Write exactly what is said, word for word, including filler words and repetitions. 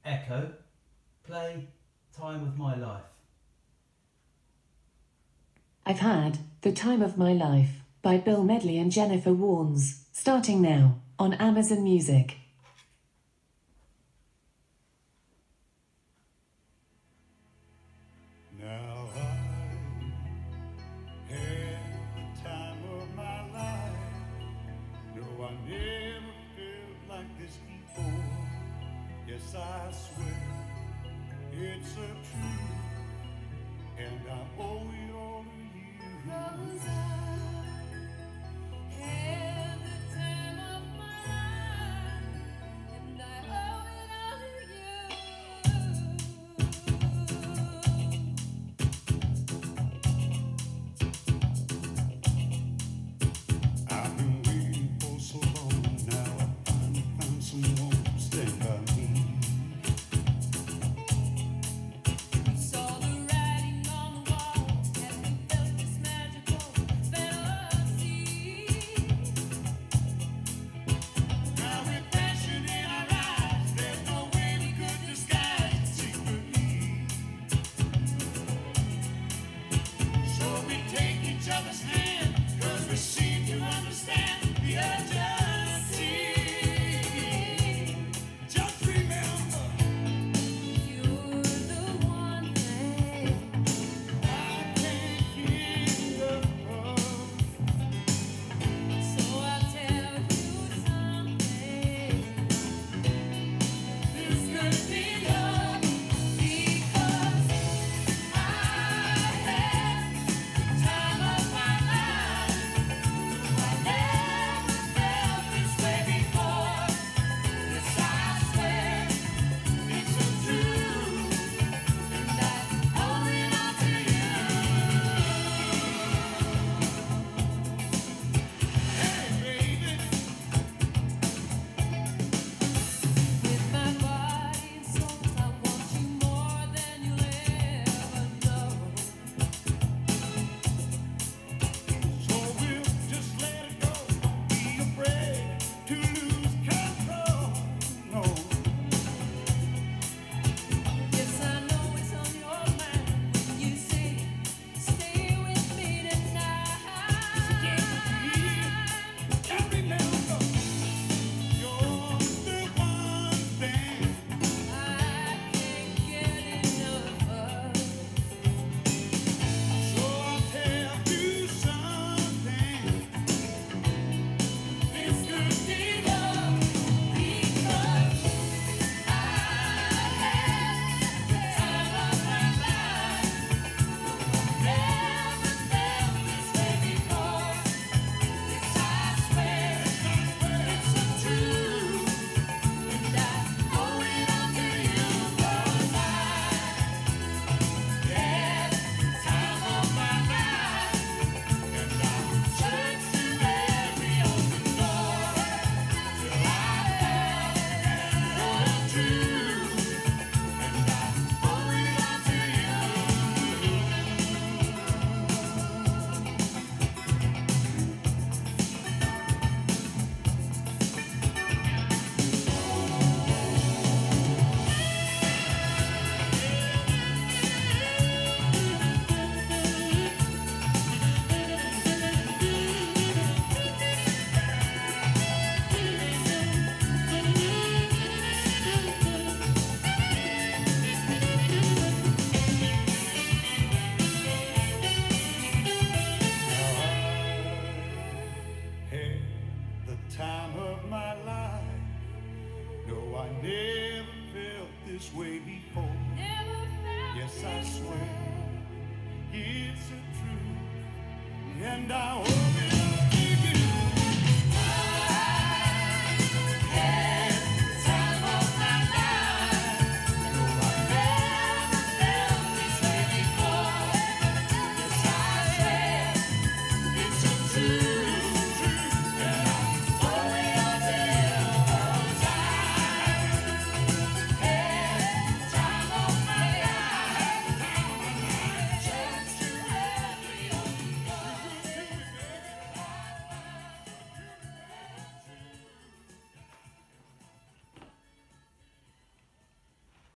Echo, play Time of My Life. I've had The Time of My Life by Bill Medley and Jennifer Warnes, starting now on Amazon Music. Now I had the time of my life. No, I never felt like this before. Yes, I swear it's a truth, and I owe it all to you. 'Cause I had the time of my life, and I owe it all to you. I've been waiting for so long. Now I finally found someone to stand by me. We saw the writing on the wall as we felt this magical fantasy. Now with passion in our eyes, there's no way we could disguise it secretly. So we take each other's hand, 'cause we seem to understand the urgency. Just remember, you're the one thing I can't get enough of. So I'll tell you something. This could be love, because I had the time of my life. I never felt this way before. Yes, I swear it's a truth, and I owe it all to you. Hey, baby, with my body and soul, I want you more than you'll ever know. So we'll just let it go. Don't be afraid to lose control. No. Yes, I know it's on your mind when you say, stay with me tonight. And remember, you're the one thing I can't get enough of. So I'll tell you something. This could be love, because I had the time of my life. Never felt this way before. Yes, I swear it's a truth, and I owe it all to you. 'Cause I had the time of my life, and I searched through every open door till I found the truth, and I owe it all to you. Had the time of my life. No, I never felt this way before. Yes, I swear it's a truth, and I hope it